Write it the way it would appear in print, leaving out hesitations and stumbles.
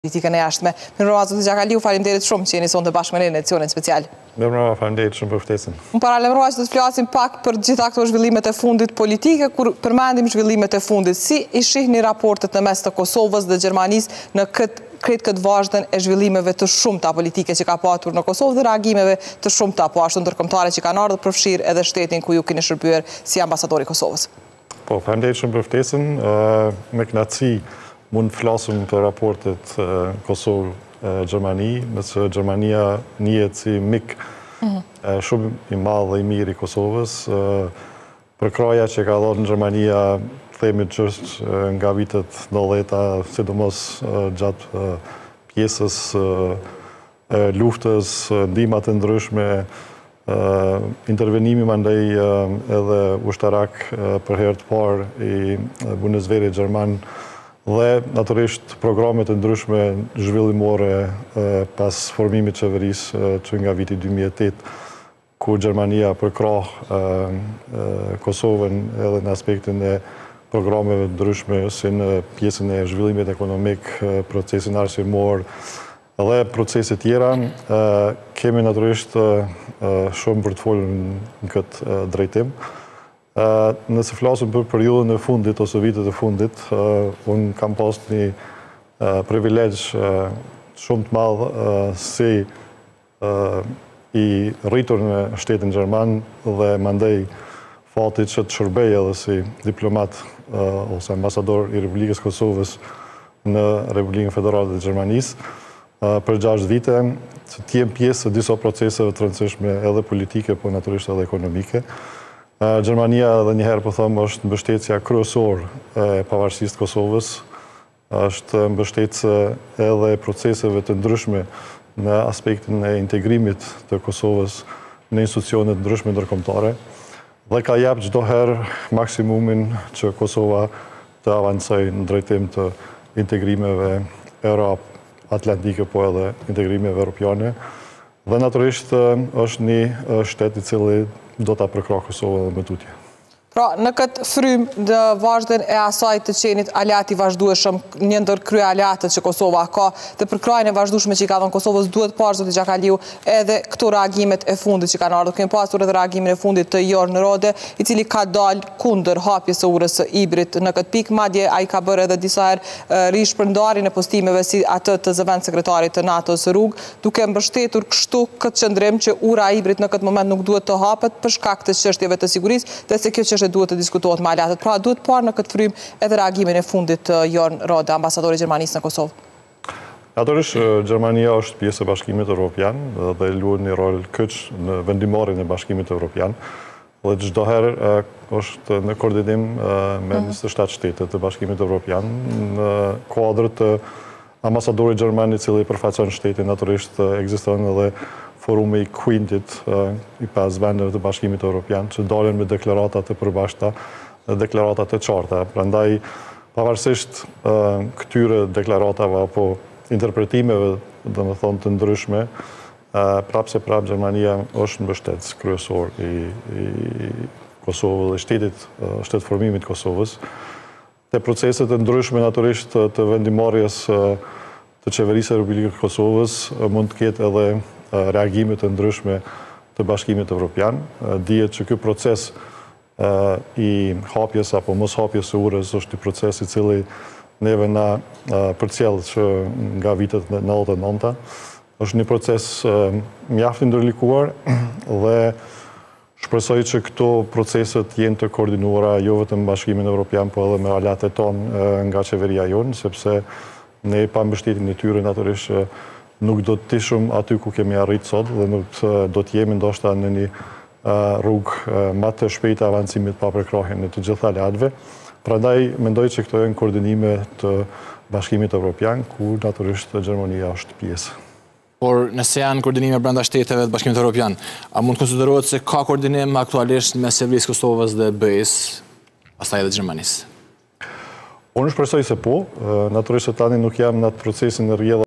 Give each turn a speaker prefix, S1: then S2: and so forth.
S1: Politikën e jashtme. Mirëmbrëma zoti Xhakaliu, faleminderit shumë që jeni sonte bashkë me ne në edicionin special.
S2: Mirëmbrëma, faleminderit shumë për ftesën.
S1: Unë paralajmëroj se do të flasim pak për gjitha këto zhvillimet e fundit politike, kur përmendim zhvillimet e fundit. Si i shihni raportet në mes të Kosovës dhe Gjermanisë në këtë vazhdën e zhvillimeve të shumta politike që ka patur në Kosovë dhe reagimeve të shumta, po ashtu ndërkombëtare që kanë ardhur përfshirë edhe shtetin ku ju keni shërbyer si ambasador i Kosovës.
S2: Po, faleminderit shumë për ftesën. Me kënaqësi mund të flasim për raportet Kosovë-Gjermani, nëse Gjermania njihet si mik shumë i madh dhe i mirë i Kosovës. Për kraja që ka dhënë Gjermania, themi që është nga vitet 90-ta, sidomos gjatë pjesës luftës, ndihma të ndryshme, intervenimi mandej edhe ushtarak për herë të parë i Bundeswehrit gjerman dhe natyrisht programet e ndryshme zhvillimore pas formimit qeverisë që nga viti 2008, ku Gjermania përkrah Kosovën edhe në aspektin e programeve ndryshme si në pjesën e zhvillimit ekonomik, procesin arsimor dhe procese tjera, kemi natyrisht shumë për të folur në këtë drejtim. Nëse flasim për periudhën e fundit ose vitet e fundit, unë kam pas një privilegj shumë të madh si i rritur në shtetin gjerman dhe mandej fatit që të shërbej edhe si diplomat ose ambasador i Republikës Kosovës në Republikën Federale të Gjermanisë për 6 vite, që të jem pjesë të disa proceseve të rëndësishme edhe politike, po natyrisht edhe ekonomike. Gjermania, edhe njëherë po thëmë, është mbështetësja kryesor e pavarësisë të Kosovës, është mbështetëse edhe proceseve të ndryshme në aspektin e integrimit të Kosovës në institucionet ndryshme ndërkombëtare dhe ka jap çdo herë maksimumin që Kosova të avancojë në drejtim të integrimeve euro-atlantike, po edhe integrimeve europiane. Dhe natyrisht është një shtet i cili do ta përkrahë Kosovën edhe me tutje.
S1: Pra, në këtë frymë dhe vazhdën e asaj të qenit aleat i vazhdueshëm, një ndër krye aleatët që Kosova ka, dhe për krajën e vazhdueshme që i ka dhënë Kosovës, duhet parë, zoti Xhakaliu, edhe këto reagimet e fundit që kanë ardhur. Kemi pasur edhe reagimin e fundit të Jorn Rode, i cili ka dalë kundër hapjes së urës së Ibrit në këtë pikë, madje ai ka bërë edhe disa herë rishpërndarjen e postimeve si atë të zëvendës sekretarit të NATO-s Rug, duke mbështetur kështu këtë qëndrim që ura e Ibrit në këtë moment nuk duhet të hapet për shkak të çështjeve të sigurisë, dhe se kjo çështje duhet të diskutohet me aleatët. Pra, duhet parë në këtë frymë edhe reagimin e fundit të Jorn Rode, ambasadori i Gjermanisë në Kosovë.
S2: Natyrisht, Gjermania është pjesë e Bashkimit Evropian dhe luan një rol kyç në vendimarrjen e Bashkimit Evropian. Dhe çdo herë është në koordinim me 27 shtete të Bashkimit Evropian në kuadër të ambasadorit gjerman i cili përfaqëson shtetin. Natyrisht ekziston edhe forumi i Quintit i 5 vendeve të Bashkimit Evropian që dalin me deklarata të përbashkëta dhe deklarata të qarta. Prandaj, pavarësisht këtyre deklaratave apo interpretimeve, domethënë të ndryshme, prapse Gjermania është mbështetës kryesor i Kosovës dhe shtetit formimit Kosovës. Te proceset e ndryshme natyrisht të vendimarrjes të qeverisë e Republikës Kosovës mund të ketë edhe reagime të ndryshme të Bashkimit Evropian. Dihet që ky proces i hapjes apo mos hapjes së urës është një proces i cili neve na përcjell që nga vitet 99-ta. Është një proces mjaft i ndërlikuar dhe shpresoj që këto proceset jenë të koordinuara jo vetëm me Bashkimin Evropian, po edhe me aleatët tonë nga qeveria jonë, sepse ne pa mbështetjen e tyre natyrisht nuk do të tishëm aty ku kemi arritë sot dhe nuk do të jemi ndoshta në një rrugë më të shpejtë avancimit pa përkrahjen e të gjitha aleatëve. Prandaj mendoj që këto janë koordinime të Bashkimit Evropian, ku natyrisht Gjermania është pjesë.
S3: Por nëse janë koordinime brenda shteteve të Bashkimit Evropian, a mund të konsiderohet se ka koordinim aktualisht mes qeverisë Kosovës dhe BE-s, pastaj edhe Gjermanisë?
S2: Unë shpresoj se po, natyrisht tani nuk jam në atë procesin e rrjedhave